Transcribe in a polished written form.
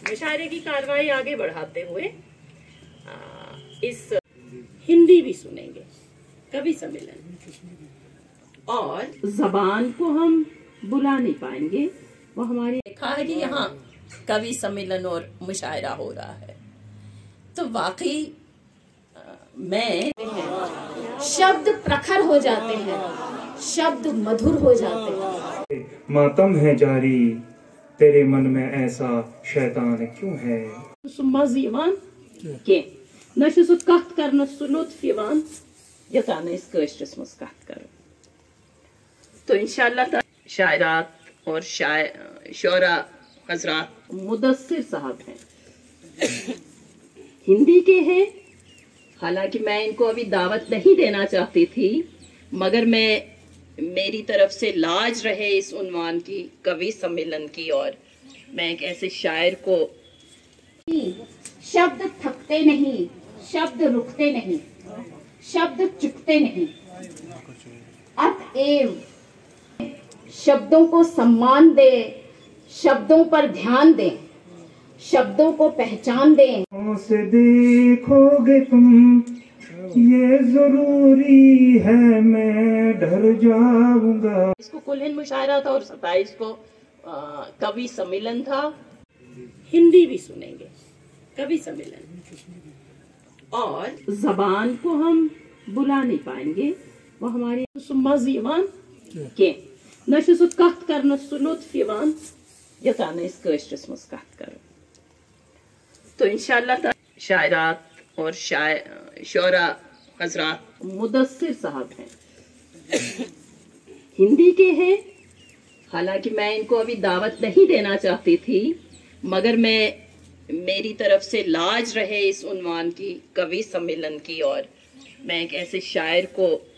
मुशायरे की कार्रवाई आगे बढ़ाते हुए इस हिंदी भी सुनेंगे, कवि सम्मेलन। और जबान को हम बुला नहीं पाएंगे, वो हमारी लिखा है कि यहाँ कवि सम्मेलन और मुशायरा हो रहा है। तो वाकई मैं शब्द प्रखर हो जाते हैं, शब्द मधुर हो जाते हैं। मातम है जारी, तेरे मन में ऐसा शैतान क्यों है? मज़ यवान के न छ सु कथ करनस सु लुत्फ यवान यथा न इस कश्रस मस कथ करो। तो इंशाअल्लाह शायरात और शोरा हजरात मुदस्सिर साहब हैं, हिंदी के हैं। हालांकि मैं इनको अभी दावत नहीं देना चाहती थी, मगर मेरी तरफ से लाज रहे इस उन्वान की, कवि सम्मेलन की, और मैं एक ऐसे शायर को। शब्द थकते नहीं, शब्द रुकते नहीं, शब्द चुकते नहीं। अतएव शब्दों को सम्मान दे, शब्दों पर ध्यान दें, शब्दों को पहचान दें। से देखोगे तुम ये जरूरी है, मैं डर जाऊंगा। इसको कुल मुशायरा था और 27 को कवि सम्मेलन था। हिंदी भी सुनेंगे, कवि सम्मेलन। और जबान को हम बुला नहीं पाएंगे, वो हमारी मज़ यवान के न छ सु कथ करनस सु लुत्फ यवान यथा न इस कश्रस मस कथ करो। तो इंशाअल्लाह शायरात और शोरा हजरात मुदस्सिर साहब हैं, हिंदी के हैं। हालांकि मैं इनको अभी दावत नहीं देना चाहती थी, मगर मेरी तरफ से लाज रहे इस उन्वान की, कवि सम्मेलन की, और मैं एक ऐसे शायर को